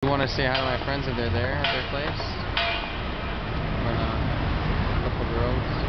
want to say hi to my friends if they're there at their place? Or not? A couple girls.